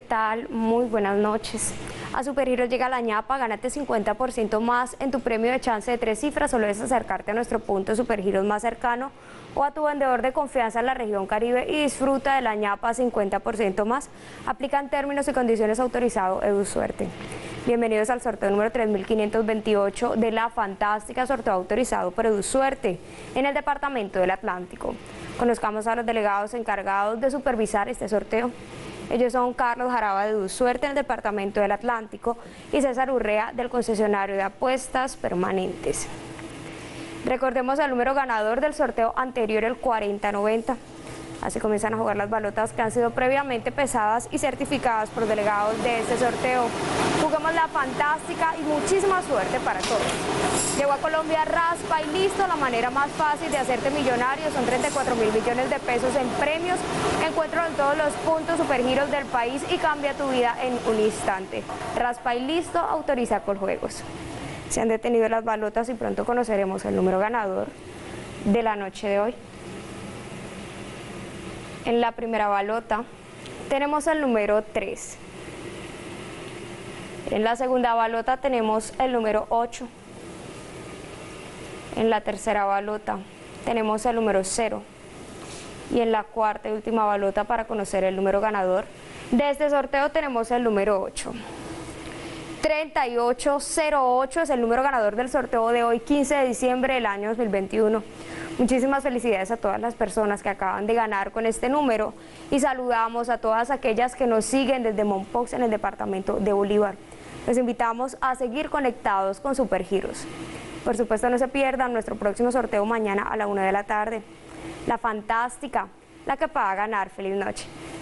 tal? Muy buenas noches. A Supergiros llega la ñapa, gánate 50% más en tu premio de chance de 3 cifras. Solo es acercarte a nuestro punto Supergiros más cercano o a tu vendedor de confianza en la región Caribe y disfruta de la ñapa 50% más. Aplican términos y condiciones autorizados EduSuerte. Bienvenidos al sorteo número 3528 de la fantástica, sorteo autorizado por EduSuerte en el departamento del Atlántico. Conozcamos a los delegados encargados de supervisar este sorteo. Ellos son Carlos Jaraba de EduSuerte en el departamento del Atlántico y César Urrea del concesionario de apuestas permanentes. Recordemos el número ganador del sorteo anterior, el 4090. Así comienzan a jugar las balotas que han sido previamente pesadas y certificadas por delegados de este sorteo. Juguemos la fantástica y muchísima suerte para todos. Llegó a Colombia Raspa y listo, la manera más fácil de hacerte millonario. Son 34.000 millones de pesos en premios. Encuéntralo en todos los puntos Supergiros del país y cambia tu vida en un instante. Raspa y listo, autoriza Coljuegos. Se han detenido las balotas y pronto conoceremos el número ganador de la noche de hoy. En la primera balota tenemos el número 3. En la segunda balota tenemos el número 8. En la tercera balota tenemos el número 0. Y en la cuarta y última balota, para conocer el número ganador de este sorteo, tenemos el número 8. 3808 es el número ganador del sorteo de hoy, 15 de diciembre del año 2021. Muchísimas felicidades a todas las personas que acaban de ganar con este número y saludamos a todas aquellas que nos siguen desde Mompox en el departamento de Bolívar. Los invitamos a seguir conectados con Supergiros. Por supuesto, no se pierdan nuestro próximo sorteo mañana a la 1 de la tarde. La fantástica, la que paga ganar. Feliz noche.